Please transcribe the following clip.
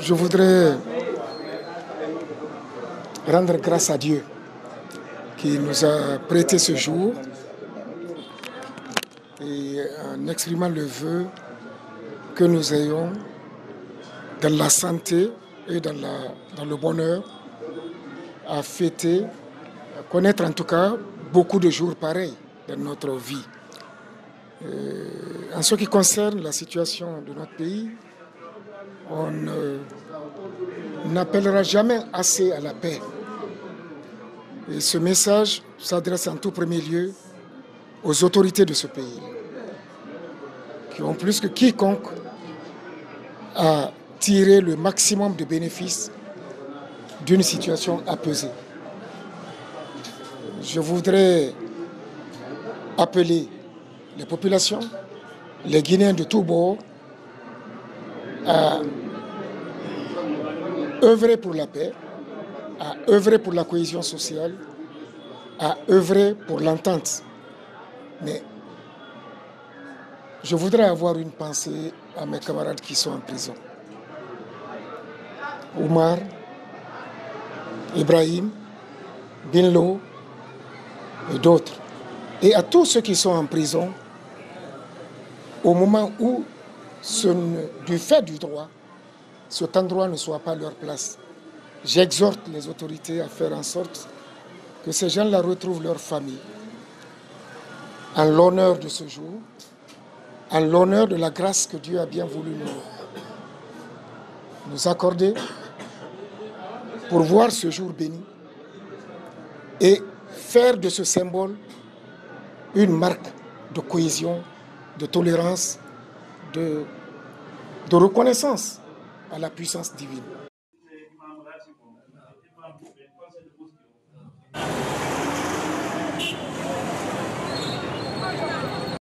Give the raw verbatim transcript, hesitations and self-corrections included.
Je voudrais rendre grâce à Dieu qui nous a prêté ce jour et en exprimant le vœu que nous ayons dans la santé et dans, la, dans le bonheur à fêter, à connaître en tout cas beaucoup de jours pareils dans notre vie. Euh, en ce qui concerne la situation de notre pays, on euh, n'appellera jamais assez à la paix. Et ce message s'adresse en tout premier lieu aux autorités de ce pays, qui ont plus que quiconque à tirer le maximum de bénéfices d'une situation apaisée. Je voudrais appeler les populations, les Guinéens de tous bords, à œuvrer pour la paix, à œuvrer pour la cohésion sociale, à œuvrer pour l'entente. Mais je voudrais avoir une pensée à mes camarades qui sont en prison. Oumar, Ibrahim, Binlo et d'autres. Et à tous ceux qui sont en prison, au moment où, ce, du fait du droit, cet endroit ne soit pas leur place. J'exhorte les autorités à faire en sorte que ces gens-là retrouvent leur famille en l'honneur de ce jour, en l'honneur de la grâce que Dieu a bien voulu nous, nous accorder pour voir ce jour béni et faire de ce symbole une marque de cohésion, de tolérance, de, de reconnaissance à la puissance divine.